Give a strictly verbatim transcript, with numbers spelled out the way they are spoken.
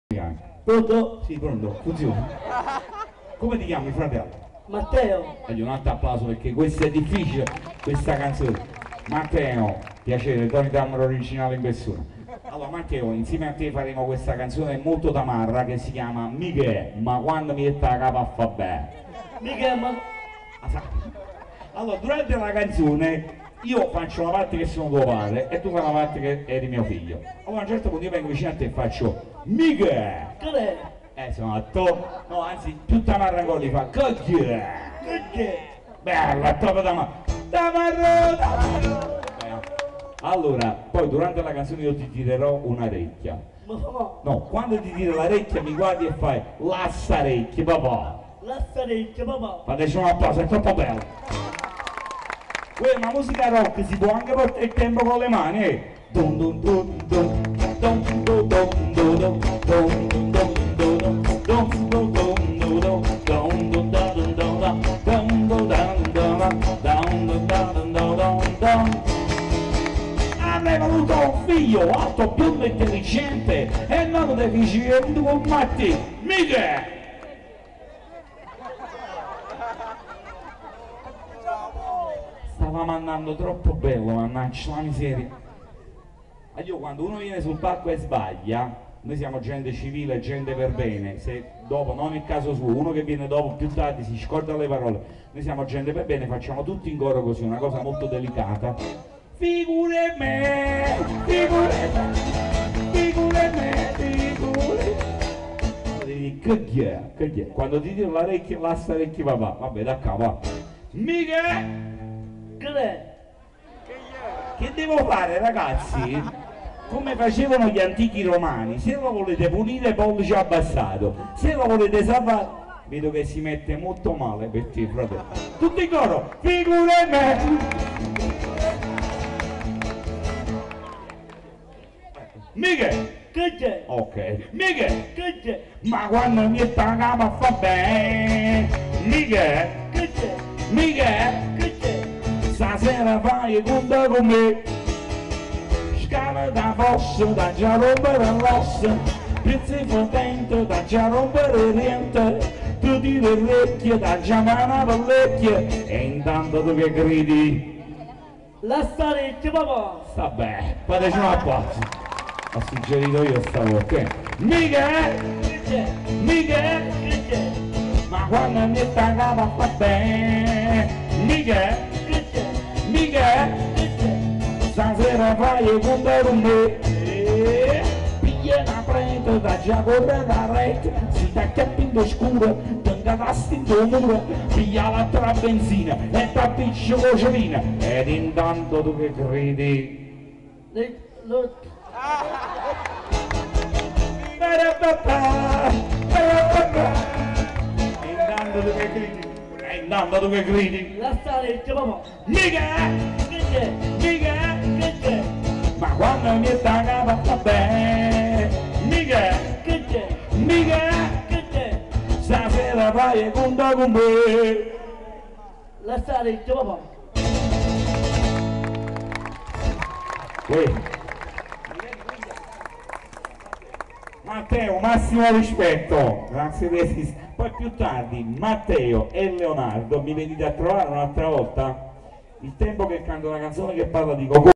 Pronto? Sì, pronto, funziona. Come ti chiami, fratello? Matteo. Dagli un altro applauso perché questo è difficile, questa canzone. Matteo, piacere, Tony Tamaro originale in persona. Allora Matteo, insieme a te faremo questa canzone molto tamarra che si chiama Michè, ma quando mi mette la capa fa bene. Michè, ma... Allora, durante la canzone io faccio la parte che sono tuo padre e tu fai la parte che eri mio figlio. Allora a un certo punto io vengo vicino a te e faccio Michè! Che è? Eh, esatto. No, anzi, più tamarra ancora li fa Cocchè! Che? Bella, troppo tamarra! Tamarro! Tamarro! Allora, poi durante la canzone io ti tirerò un'orecchia. Ma papà? No, quando ti tiro l'orecchia mi guardi e fai Lassa orecchie, papà! Lassa orecchie, papà! Fateci un applauso, è troppo bello! Uè, ma musica rock si può anche portare il tempo con le mani, eh? Dun dun dun dun dun dun dun dun dun dun dun avrei voluto un figlio alto, biondo e intelligente e non deficiente con Matti, Michè! Stavamo andando troppo bello, mannaggia la miseria. Ma io quando uno viene sul palco e sbaglia, noi siamo gente civile, gente per bene, se dopo, non il caso suo, uno che viene dopo più tardi si scorda le parole, noi siamo gente per bene, facciamo tutti in coro così, una cosa molto delicata. Figure me, figure me, figure me, figure me. Che è? Che è? Quando ti tiro l'orecchia, lassa orecchia papà, vabbè da capo. Mica! Che è? Che devo fare, ragazzi? Come facevano gli antichi romani, se lo volete pulire pollice abbassato, se lo volete salvare, vedo che si mette molto male per te, fratello. Tutti in coro, figure me! Mica! Che c'è? Ok, mica! Che c'è? Ma quando mi sta la capa fa bene! Mica! Che c'è? Mica! Che c'è? Stasera fai conta con me, scala da fossa, da già rompere l'ossa, pezzi potente, da già rompere niente, tu ti le orecchie, da già mano per l'orecchie, e intanto tu che gridi? Lassa orecchie, papà! Sta bene, fateci un applauso, ho suggerito io stavolta, mica! Che c'è? Mica! Che c'è? Ma quando mi sta capa fa bene, mica! Che c'è? Mica! Che c'è? Stasera fai conta con me, eh, piglia una prete da già correre la rete, si t'acchiappi in scuro, tenga tasti in tuo muro, piglia l'altra benzina e t'appicci cocelina, ed intanto tu che credi? Le... Lo... Intanto tu che credi? E intanto tu che credi? Lassa orecchie, papà! Mica! Che c'è? Mica! Che c'è? Ma quando mi sta capa fa bene, mica! Che c'è? Mica! Che c'è? Stasera fai conta con me! Lassa orecchie, papà! Uè. Matteo, massimo rispetto, grazie di esistere. Poi più tardi Matteo e Leonardo mi venite a trovare un'altra volta, il tempo che canto una canzone che parla di cocco.